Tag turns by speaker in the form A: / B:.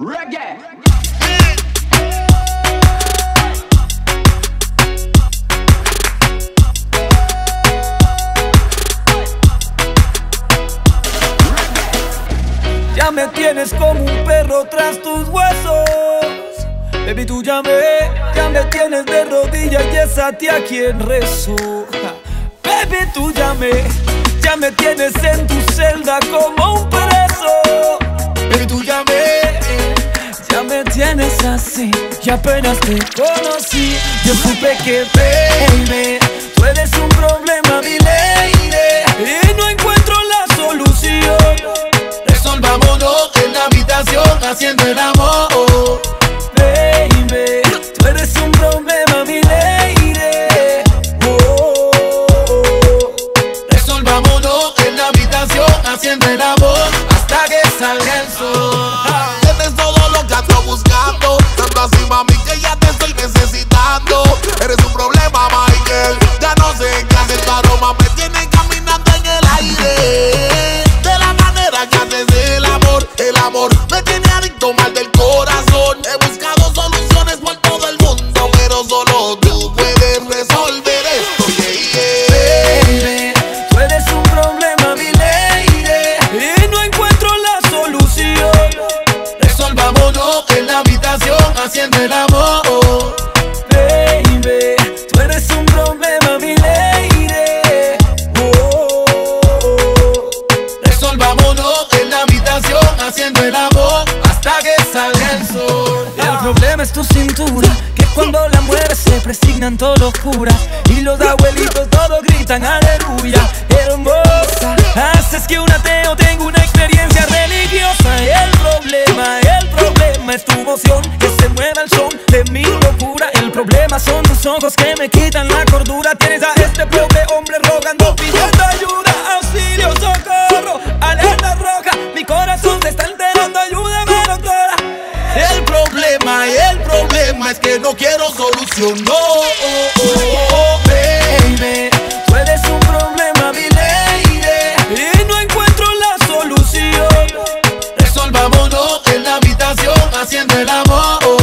A: Reggae.
B: Ya me tienes como un perro tras tus huesos. Baby, tú ya me tienes de rodillas y es a ti a quien rezo. Baby, tú ya me tienes en tu celda como un preso. Baby, tú ya me tienes así y apenas te conocí yo supe que, baby, tú eres un problema, mi lady, y no encuentro la solución.
C: Resolvámonos en la habitación haciendo el amor.
B: Baby, tú eres un problema, mi lady. Oh, oh, oh.
C: Resolvámonos en la habitación haciendo el amor hasta que salga el sol. Tienes todo lo que ando buscando, tanto así, mami, que ya te estoy necesitando. Eres un problema, Michael, ya no sé qué hacer, tu aroma me tiene caminando en el aire. De la manera que haces el amor me tiene adicto mal del corazón. He buscado soluciones por todo el mundo, pero solo tú puedes resolver esto, yeah, yeah.
B: Baby, tú eres un problema, mi lady, y no encuentro la solución.
C: Resolvámonos en la habitación haciendo el amor.
B: Baby, tú eres un problema, mi lady. Oh, oh, oh.
C: Resolvámonos en la habitación haciendo el amor hasta que salga el sol.
B: El problema es tu cintura, que cuando la mueves se presignan todo locura. Y los abuelitos todos gritan aleluya. Hermosa, haces que un ateo tenga una experiencia religiosa. El problema es tu emoción, que se mueva el son de mi locura. El problema son tus ojos que me quitan la cordura. Tienes a este pobre hombre rogando, pidiendo ayuda, auxilio, socorro, alerta roja. Mi corazón se está enterando, ayúdame, doctora.
C: El problema es que no quiero solución, no.
B: Baby, tú eres un problema, mi lady, y no encuentro la solución.
C: Resolvámonos en la habitación haciendo el amor.